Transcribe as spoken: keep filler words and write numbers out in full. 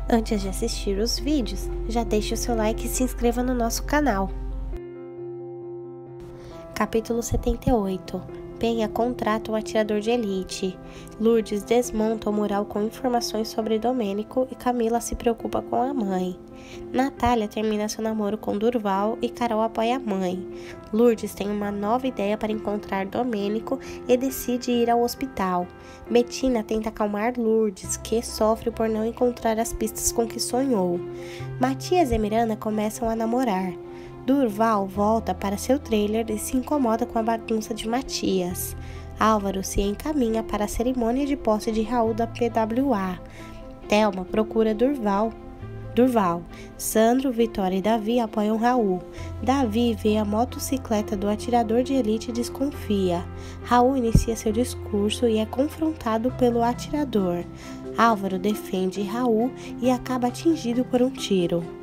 Antes de assistir os vídeos, já deixe o seu like e se inscreva no nosso canal. Capítulo setenta e oito. Penha contrata um atirador de elite. Lourdes desmonta o mural com informações sobre Domênico e Camila se preocupa com a mãe. Natália termina seu namoro com Durval e Carol apoia a mãe. Lourdes tem uma nova ideia para encontrar Domênico e decide ir ao hospital. Bettina tenta acalmar Lourdes, que sofre por não encontrar as pistas com que sonhou. Matias e Miranda começam a namorar. Durval volta para seu trailer e se incomoda com a bagunça de Matias. Álvaro se encaminha para a cerimônia de posse de Raul da P W A. Thelma procura Durval. Durval, Sandro, Vitória e Davi apoiam Raul. Davi vê a motocicleta do atirador de elite e desconfia. Raul inicia seu discurso e é confrontado pelo atirador. Álvaro defende Raul e acaba atingido por um tiro.